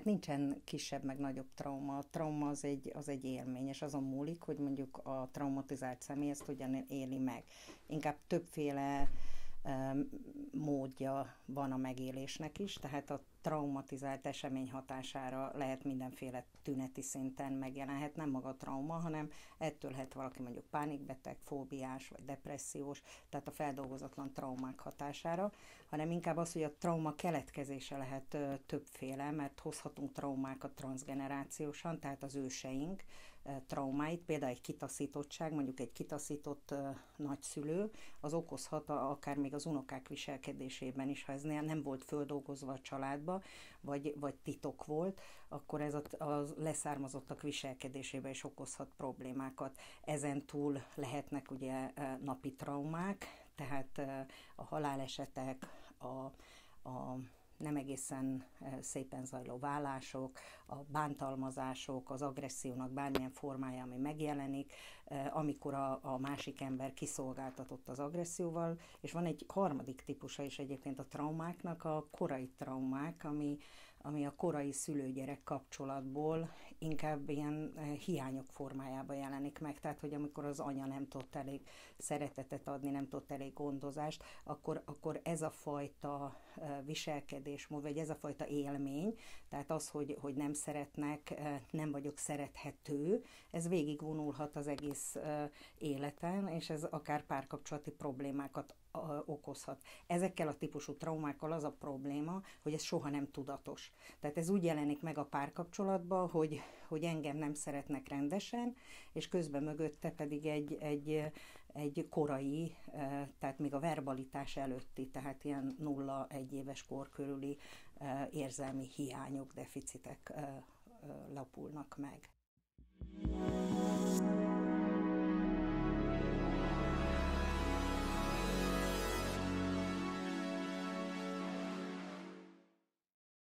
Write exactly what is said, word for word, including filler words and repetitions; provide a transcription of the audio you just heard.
nincsen kisebb meg nagyobb trauma. A trauma az egy, az egy élmény, és azon múlik, hogy mondjuk a traumatizált személy ezt hogyan éli meg. Inkább többféle módja van a megélésnek is, tehát a traumatizált esemény hatására lehet mindenféle tüneti szinten megjelenhet, nem maga a trauma, hanem ettől lehet valaki mondjuk pánikbeteg, fóbiás vagy depressziós, tehát a feldolgozatlan traumák hatására, hanem inkább az, hogy a trauma keletkezése lehet ö, többféle, mert hozhatunk traumákat transzgenerációsan, tehát az őseink ö, traumáit, például egy kitaszítottság, mondjuk egy kitaszított ö, nagyszülő, az okozhat a, akár még az unokák viselkedésében is, ha ez nem volt földolgozva a családba, vagy, vagy titok volt, akkor ez a, a leszármazottak viselkedésében is okozhat problémákat. Ezen túl lehetnek ugye napi traumák, tehát a halálesetek, a, a nem egészen szépen zajló vállások, a bántalmazások, az agressziónak bármilyen formája, ami megjelenik, amikor a, a másik ember kiszolgáltatott az agresszióval, és van egy harmadik típusa is egyébként a traumáknak, a korai traumák, ami, ami a korai szülő-gyerek kapcsolatból inkább ilyen hiányok formájában jelenik meg. Tehát, hogy amikor az anya nem tudott elég szeretetet adni, nem tudott elég gondozást, akkor, akkor ez a fajta viselkedésmód, vagy ez a fajta élmény, tehát az, hogy, hogy nem szeretnek, nem vagyok szerethető, ez végigvonulhat az egész életen, és ez akár párkapcsolati problémákat okozhat. Ezekkel a típusú traumákkal az a probléma, hogy ez soha nem tudatos. Tehát ez úgy jelenik meg a párkapcsolatban, hogy, hogy engem nem szeretnek rendesen, és közben mögötte pedig egy, egy, egy korai, tehát még a verbalitás előtti, tehát ilyen nulla-egy éves kor körüli érzelmi hiányok, deficitek lapulnak meg.